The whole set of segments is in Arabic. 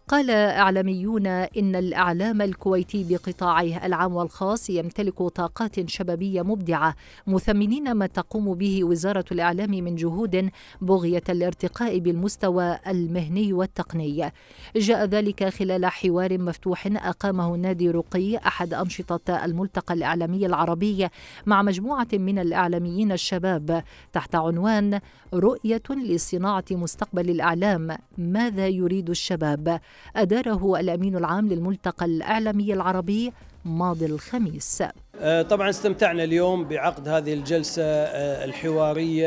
قال إعلاميون إن الإعلام الكويتي بقطاعه العام والخاص يمتلك طاقات شبابية مبدعة، مثمنين ما تقوم به وزارة الإعلام من جهود بغية الارتقاء بالمستوى المهني والتقني. جاء ذلك خلال حوار مفتوح أقامه نادي رقي أحد أنشطة الملتقى الإعلامي العربي مع مجموعة من الإعلاميين الشباب تحت عنوان رؤية لصناعة مستقبل الإعلام، ماذا يريد الشباب؟ أداره الأمين العام للملتقى الإعلامي العربي ماضي الخميس. طبعا استمتعنا اليوم بعقد هذه الجلسة الحوارية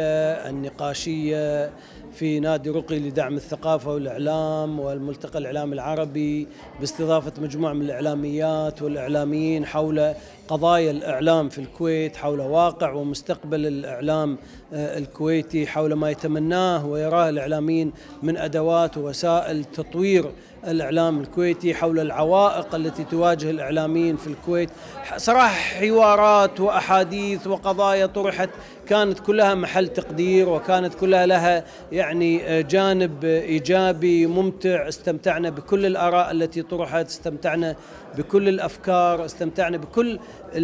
النقاشية في نادي رقي لدعم الثقافة والإعلام والملتقى الإعلامي العربي باستضافة مجموعة من الإعلاميات والإعلاميين حول قضايا الإعلام في الكويت، حول واقع ومستقبل الإعلام الكويتي، حول ما يتمناه ويراه الإعلاميين من أدوات ووسائل تطوير الإعلام الكويتي، حول العوائق التي تواجه الإعلاميين في الكويت. صراحة حوارات وأحاديث وقضايا طرحت كانت كلها محل تقدير، وكانت كلها لها يعني جانب إيجابي ممتع. استمتعنا بكل الآراء التي طرحت، استمتعنا بكل الأفكار، استمتعنا بكل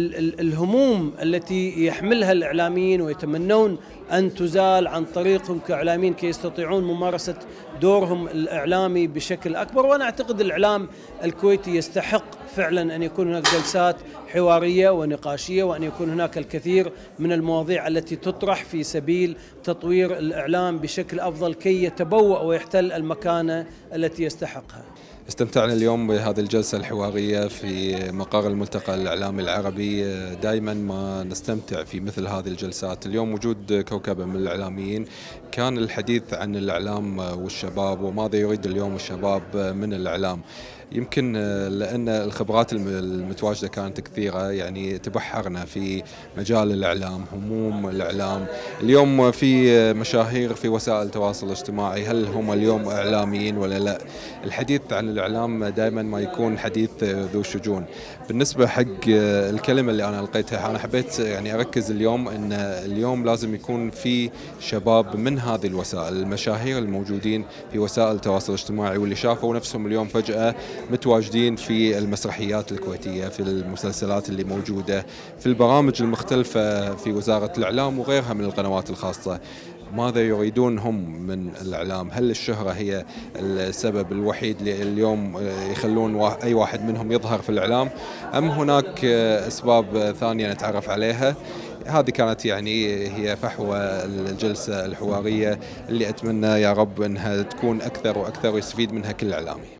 الهموم التي يحملها الإعلاميين ويتمنون أن تزال عن طريقهم كإعلاميين كي يستطيعون ممارسة دورهم الإعلامي بشكل أكبر. وأنا أعتقد الإعلام الكويتي يستحق فعلا أن يكون هناك جلسات حوارية ونقاشية، وأن يكون هناك الكثير من المواضيع التي تطرح في سبيل تطوير الإعلام بشكل أفضل كي يتبوأ ويحتل المكانة التي يستحقها. استمتعنا اليوم بهذه الجلسة الحوارية في مقر الملتقى الإعلامي العربي. دائما ما نستمتع في مثل هذه الجلسات. اليوم وجود كوكبة من الإعلاميين، كان الحديث عن الإعلام والشباب وماذا يريد اليوم الشباب من الإعلام. يمكن لأن الخبرات المتواجدة كانت كثيرة، يعني تبحرنا في مجال الإعلام، هموم الإعلام. اليوم في مشاهير في وسائل التواصل الاجتماعي، هل هم اليوم إعلاميين ولا لا؟ الحديث عن الإعلام دائما ما يكون حديث ذو شجون. بالنسبة حق الكلمة اللي أنا لقيتها، أنا حبيت يعني أركز اليوم أن اليوم لازم يكون في شباب من هذه الوسائل، المشاهير الموجودين في وسائل التواصل الاجتماعي واللي شافوا نفسهم اليوم فجأة متواجدين في المسرحيات الكويتية، في المسلسلات اللي موجودة، في البرامج المختلفة في وزارة الإعلام وغيرها من القنوات الخاصة. ماذا يريدون هم من الإعلام؟ هل الشهرة هي السبب الوحيد اللي اليوم يخلون أي واحد منهم يظهر في الإعلام، أم هناك أسباب ثانية نتعرف عليها؟ هذه كانت يعني هي فحوى الجلسة الحوارية اللي أتمنى يا رب أنها تكون أكثر وأكثر ويستفيد منها كل إعلامي.